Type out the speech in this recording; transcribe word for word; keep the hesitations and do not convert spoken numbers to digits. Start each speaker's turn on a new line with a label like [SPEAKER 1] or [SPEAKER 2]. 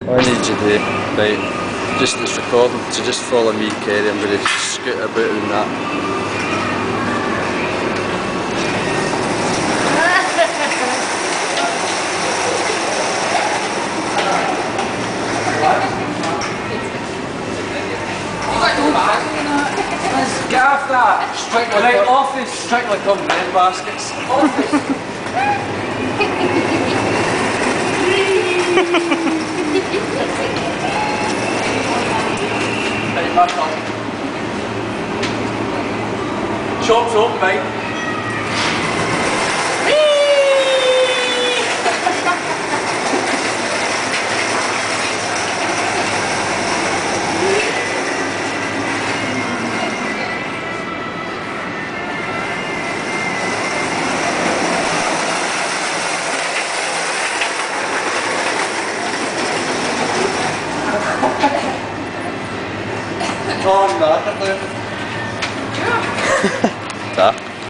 [SPEAKER 1] What I need you to do, right, just it's recording, to just follow me, Kerry. I'm going to scoot about in that.
[SPEAKER 2] Get off that! Strictly right, office! Strictly come bread baskets. Office! Right, back on. Chops up, mate.
[SPEAKER 1] Oh, no. Ta.